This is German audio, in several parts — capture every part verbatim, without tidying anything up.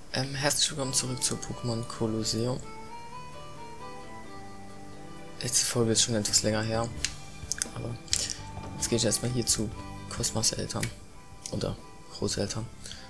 Ähm, herzlich willkommen zurück zu Pokémon Colosseum. Letzte Folge ist schon etwas länger her, aber jetzt gehe ich erstmal hier zu Cosmas Eltern oder Großeltern.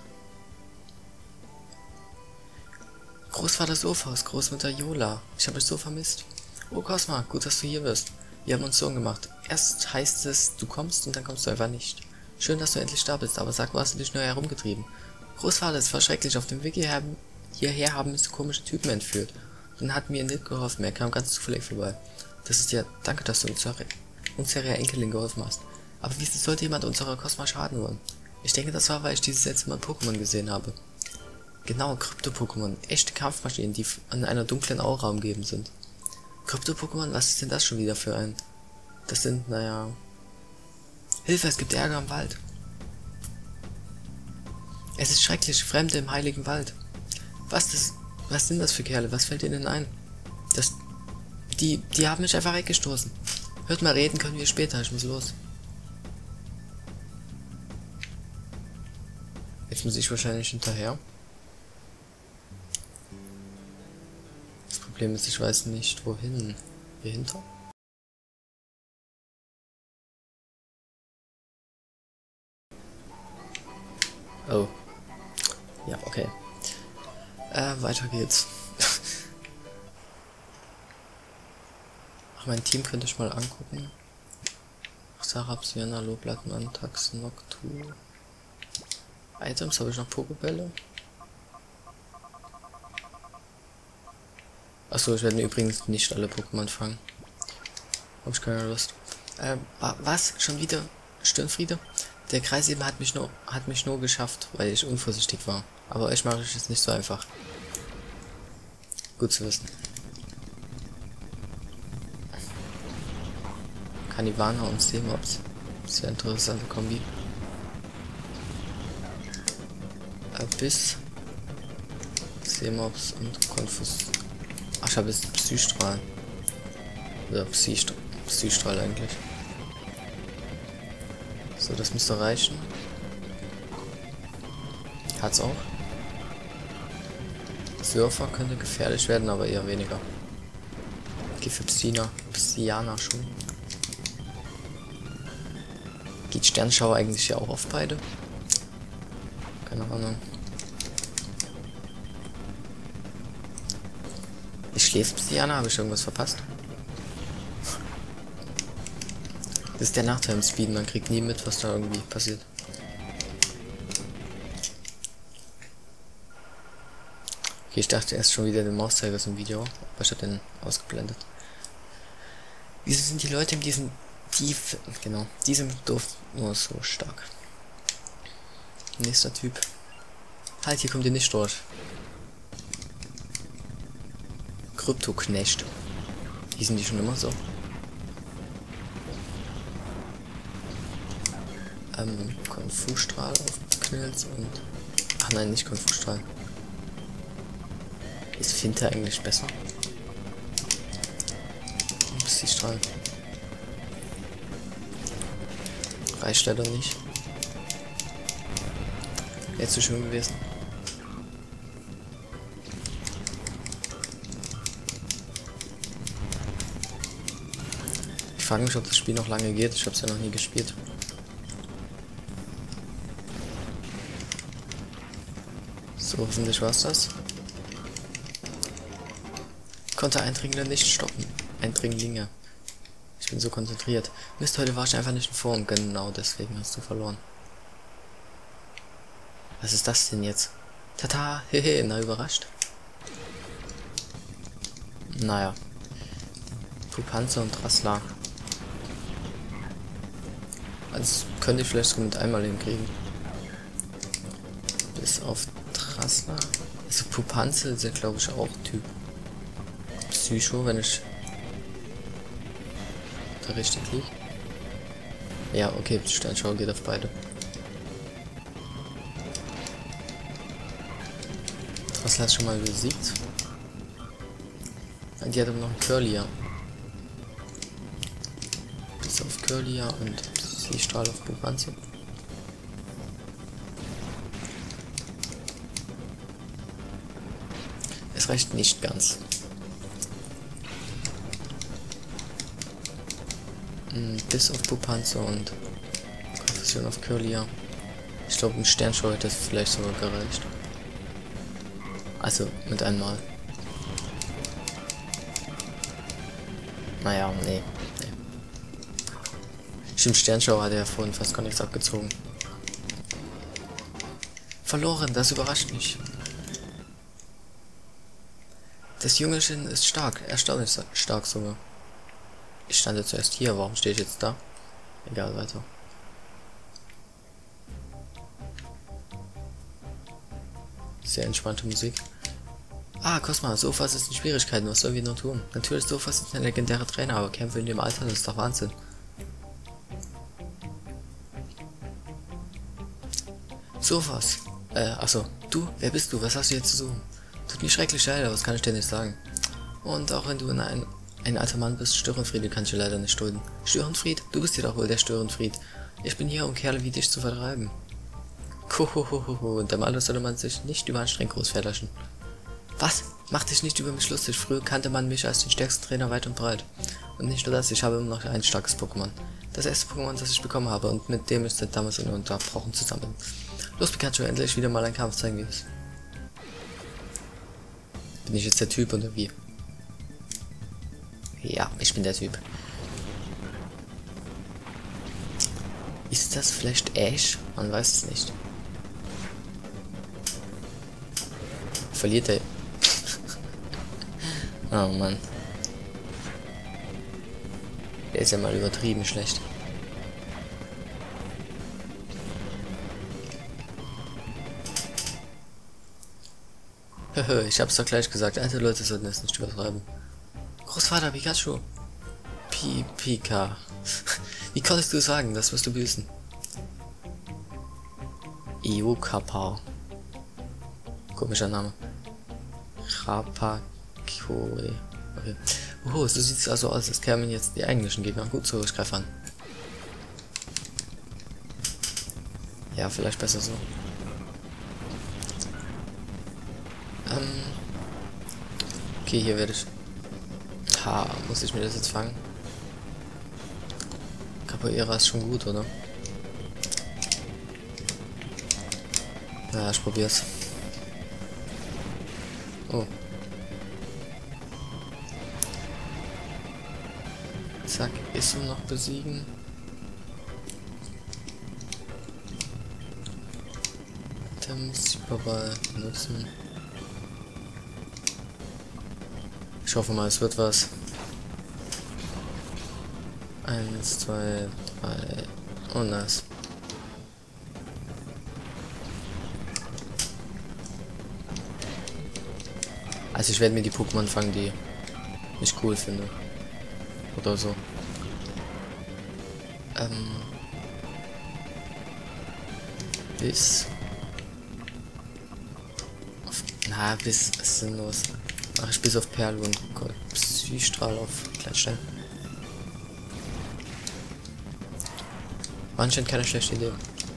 Großvater Sophos, Großmutter Yola, ich habe dich so vermisst. Oh Cosma, gut, dass du hier bist. Wir haben uns Sorgen gemacht. Erst heißt es, du kommst und dann kommst du einfach nicht. Schön, dass du endlich da bist, aber sag, wo hast du dich nur herumgetrieben? Großvater, es war schrecklich. Auf dem Weg hierher, hierher haben mich so komische Typen entführt. Dann hat mir nicht geholfen, er kam ganz zufällig vorbei. Das ist ja, danke, dass du uns, uns ihrer Enkelin geholfen hast. Aber wieso sollte jemand unserer Cosma schaden wollen? Ich denke, das war, weil ich dieses letzte Mal Pokémon gesehen habe. Genau, Krypto-Pokémon, echte Kampfmaschinen, die an einer dunklen Aura umgeben sind. Krypto-Pokémon, was ist denn das schon wieder für ein? Das sind, naja... Hilfe, es gibt Ärger im Wald. Es ist schrecklich, Fremde im heiligen Wald. Was das, was sind das für Kerle? Was fällt ihnen ein? Das, die, die haben mich einfach weggestoßen. Hört mal, reden können wir später, ich muss los. Jetzt muss ich wahrscheinlich hinterher. Das Problem ist, ich weiß nicht, wohin. Hier hinter? Oh. Ja, okay. Äh, weiter geht's. Ach, mein Team könnte ich mal angucken. Sarab, Sienna, Loblattmann, Tax, Noctu. Items, habe ich noch Pokebälle? Achso, ich werde übrigens nicht alle Pokémon fangen. Hab ich keine Lust. Äh, was? Schon wieder? Stirnfriede? Der Kreis eben hat mich nur hat mich nur geschafft, weil ich unvorsichtig war. Aber euch mache ich es nicht so einfach. Gut zu wissen. Kanivana und Seemops. Sehr interessante Kombi. Abyss. Seemops und Konfus. Ach, ich habe jetzt Psystrahl. Oder Psystrahl, Psystrahl eigentlich. So, das müsste reichen. Hat's auch. Surfer könnte gefährlich werden, aber eher weniger. Okay, für Psyna, Psyana schon. Geht Sternschauer eigentlich ja auch auf beide? Keine Ahnung. Ich schläft Psyana, habe ich irgendwas verpasst? Das ist der Nachteil im Speed, man kriegt nie mit, was da irgendwie passiert. Okay, ich dachte erst schon wieder den Mauszeiger im Video, aber ich habe den ausgeblendet. Wieso sind die Leute in diesem tief, genau, diesem Dorf nur so stark? Nächster Typ. Halt, hier kommt ihr nicht durch. Krypto-Knecht. Hießen die schon immer so? Ähm, Konfusstrahl auf Knills und... Ach nein, nicht Konfusstrahl. Ist Finte eigentlich besser? Psystrahl. Reicht leider nicht. Wäre zu schön gewesen. Ich frage mich, ob das Spiel noch lange geht. Ich habe es ja noch nie gespielt. So, hoffentlich war's das. Konnte Eindringlinge nicht stoppen. Eindringlinge. Ich bin so konzentriert. Mist, heute war ich einfach nicht in Form. Genau deswegen hast du verloren. Was ist das denn jetzt? Tata, hehe, na überrascht. Naja. Pupanze und Rassler. Also könnte ich vielleicht so mit einmal hinkriegen. Bis auf Rassler. Also Pupanze ist ja glaube ich auch Typ Psycho, wenn ich da richtig liege. Ja, okay, Sternschau geht auf beide. Rassler ist schon mal besiegt. Die hat aber noch einen Curlia. Bis auf Curlia und Psystrahl auf Pupanze. Das reicht nicht ganz. Hm, bis auf Pupanzer und Konfusion auf Curlia. Ich glaube, ein Sternschau hätte vielleicht sogar gereicht. Also, mit einmal. Naja, nee. nee. Stimmt, Sternschau hat er ja vorhin fast gar nichts abgezogen. Verloren, das überrascht mich. Das Jüngerchen ist stark, erstaunlich stark sogar. Ich stand ja zuerst hier, warum stehe ich jetzt da? Egal, weiter. Sehr entspannte Musik. Ah, Cosma, Sofas ist in Schwierigkeiten, was sollen wir nur tun? Natürlich, Sofas ist ein legendärer Trainer, aber Kämpfe in dem Alter, das ist doch Wahnsinn. Sofas. Äh, achso, du, wer bist du? Was hast du jetzt zu suchen? Tut mir schrecklich leid, aber was kann ich dir nicht sagen? Und auch wenn du ein, ein alter Mann bist, Störenfried kann ich dir leider nicht dulden. Störenfried? Du bist ja doch wohl der Störenfried. Ich bin hier, um Kerle wie dich zu vertreiben. Hohohoho, in dem Alter sollte man sich nicht überanstrengend groß verlassen. Was? Mach dich nicht über mich lustig. Früher kannte man mich als den stärksten Trainer weit und breit. Und nicht nur das, ich habe immer noch ein starkes Pokémon. Das erste Pokémon, das ich bekommen habe und mit dem ich seit damals ununterbrochen zusammen. Los, Pikachu, endlich wieder mal einen Kampf zeigen wir es. Bin ich jetzt der Typ oder wie? Ja, ich bin der Typ. Ist das vielleicht Ash? Man weiß es nicht. Verliert er. Oh Mann. Der ist ja mal übertrieben schlecht. Ich hab's doch gleich gesagt, alte Leute sollten es nicht übertreiben. Großvater Pikachu. Pi Pika. Wie konntest du sagen? Das wirst du büßen. Iokapa. Komischer Name. Rapakoi. Okay. Oh, so sieht es also aus, als kämen jetzt die englischen Gegner. Gut, so, ich greife an. Ja, vielleicht besser so. Ähm. Okay, hier werde ich. Ha, muss ich mir das jetzt fangen? Capoeira ist schon gut, oder? Ja, ich probier's. Oh. Zack, ist er noch besiegen. Items, Superball benutzen. Ich hoffe mal, es wird was. Eins, zwei, drei. Oh, nice. Also ich werde mir die Pokémon fangen, die ich cool finde. Oder so. Ähm. Bis. Auf, na, bis ist sinnlos. Mach ich bis auf Perl und Gold. Psystrahl auf Kleinstein. War anscheinend keine schlechte Idee.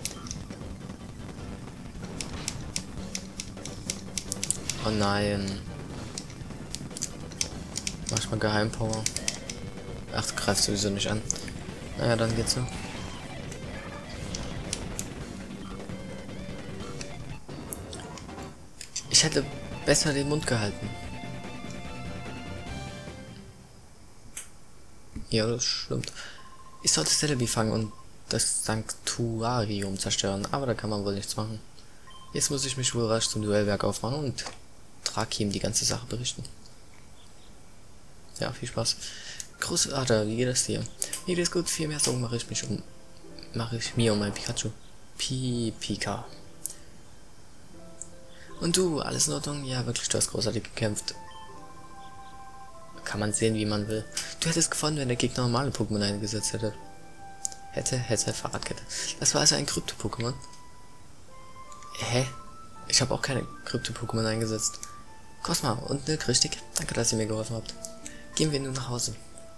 Oh nein. Mach ich mal Geheimpower. Ach, du greifst sowieso nicht an. Naja, dann geht's so. Ich hätte besser den Mund gehalten. Ja, das stimmt. Ich sollte Celebi fangen und das Sanctuarium zerstören, aber da kann man wohl nichts machen. Jetzt muss ich mich wohl rasch zum Duellwerk aufmachen und Drakim die ganze Sache berichten. Ja, viel Spaß. Großvater, wie geht es dir? Mir geht es gut, viel mehr Sorgen mache ich mich um. Mache ich mir um mein Pikachu. Pi Pika. Und du, alles in Ordnung? Ja, wirklich, du hast großartig gekämpft. Kann man sehen, wie man will. Du hättest gewonnen, wenn der Gegner normale Pokémon eingesetzt hätte. Hätte, hätte, Fahrradkette. Das war also ein Krypto-Pokémon. Hä? Ich habe auch keine Krypto-Pokémon eingesetzt. Cosma und Nilk, richtig? Danke, dass ihr mir geholfen habt. Gehen wir nun nach Hause.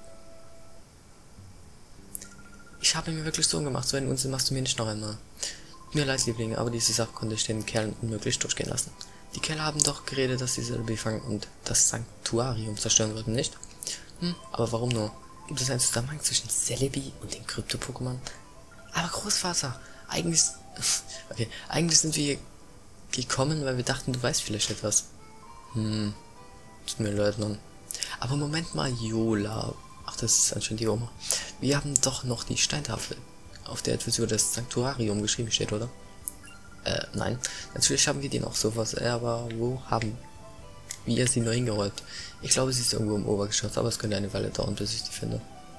Ich habe mir wirklich Sorgen gemacht, so einen Unsinn machst du mir nicht noch einmal. Mir leid, Lieblinge, aber diese Sache konnte ich den Kerlen unmöglich durchgehen lassen. Die Kerle haben doch geredet, dass sie Celebi fangen und das Sanktuarium zerstören würden, nicht? Hm, aber warum nur? Gibt es einen Zusammenhang zwischen Celebi und den Krypto-Pokémon? Aber Großvater, eigentlich... Okay, eigentlich sind wir hier gekommen, weil wir dachten, du weißt vielleicht etwas. Hm, tut mir leid, Mann. Aber Moment mal, Yola. Ach, das ist anscheinend die Oma. Wir haben doch noch die Steintafel, auf der etwas über das Sanktuarium geschrieben steht, oder? Äh, nein. Natürlich haben wir die noch sowas, äh, aber wo haben wir sie nur hingerollt? Ich glaube, sie ist irgendwo im Obergeschoss, aber es könnte eine Weile dauern, bis ich die finde.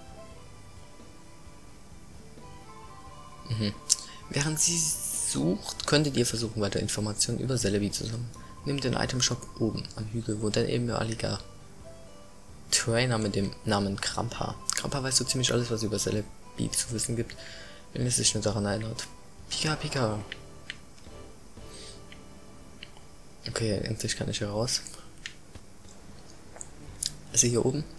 Mhm. Während sie sucht, könntet ihr versuchen, weiter Informationen über Celebi zu sammeln. Nehmt den Item Shop oben am Hügel, wo der ehemalige Trainer mit dem Namen Krampa. Krampa weiß so ziemlich alles, was über Celebi zu wissen gibt, wenn es sich nur daran erinnert. Pika Pika. Okay, endlich kann ich hier raus. Ist sie hier oben?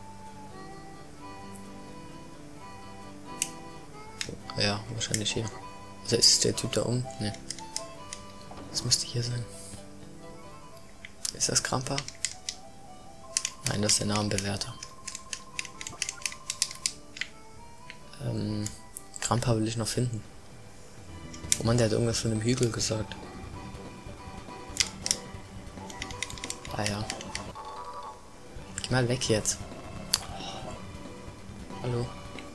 Ja, wahrscheinlich hier. Also ist der Typ da oben? Ne. Das müsste hier sein. Ist das Krampa? Nein, das ist der Namenbewerter. Ähm, Krampa will ich noch finden. Oh Mann, der hat irgendwas von einem Hügel gesagt. Ah ja. Geh mal weg jetzt. Hallo.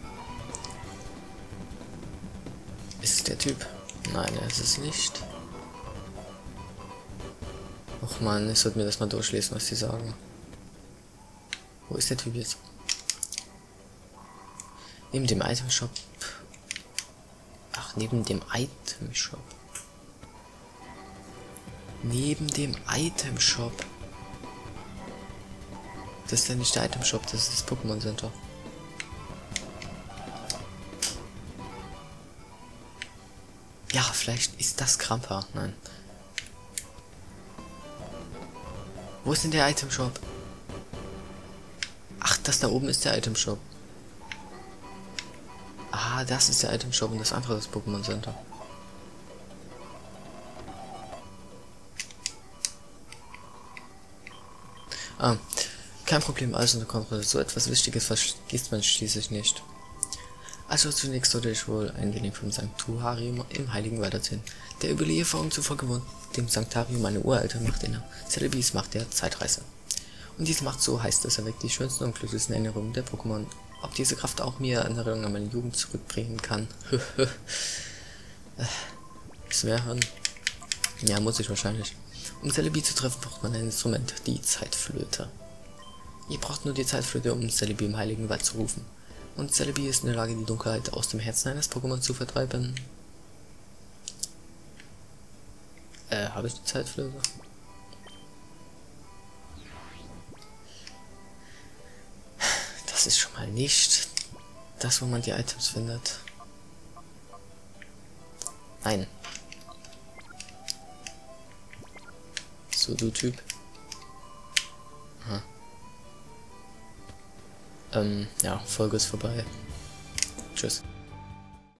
Ist es der Typ? Nein, er ist es nicht. Och man, ich sollte mir das mal durchlesen, was die sagen. Wo ist der Typ jetzt? Neben dem Item Shop. Ach, neben dem Item Shop. Neben dem Item Shop. Das ist ja nicht der Item Shop, das ist das Pokémon Center. Ja, vielleicht ist das Krampa. Nein. Wo ist denn der Item Shop? Ach, das da oben ist der Item Shop. Ah, das ist der Item Shop und das andere ist das Pokémon Center. Ah, kein Problem, alles unter Kontrolle. So etwas Wichtiges vergisst man schließlich nicht. Also zunächst sollte ich wohl ein wenig vom Sanktuarium im Heiligen weiterziehen. Der Überlieferung zufolge wohnt dem Sanktuarium eine uralte Macht inne. Celebis Macht der Zeitreise. Und diese Macht, so heißt es, erweckt die schönsten und glücklichsten Erinnerungen der Pokémon. Ob diese Kraft auch mir Erinnerungen an meine Jugend zurückbringen kann? Ist mehr hören? Ja, muss ich wahrscheinlich. Um Celebi zu treffen, braucht man ein Instrument, die Zeitflöte. Ihr braucht nur die Zeitflöte, um Celebi im Heiligen Wald zu rufen. Und Celebi ist in der Lage, die Dunkelheit aus dem Herzen eines Pokémon zu vertreiben. Äh, habe ich die Zeitflöte? Das ist schon mal nicht das, wo man die Items findet. Nein. So, du Typ. Aha. Ähm, ja, Folge ist vorbei. Tschüss.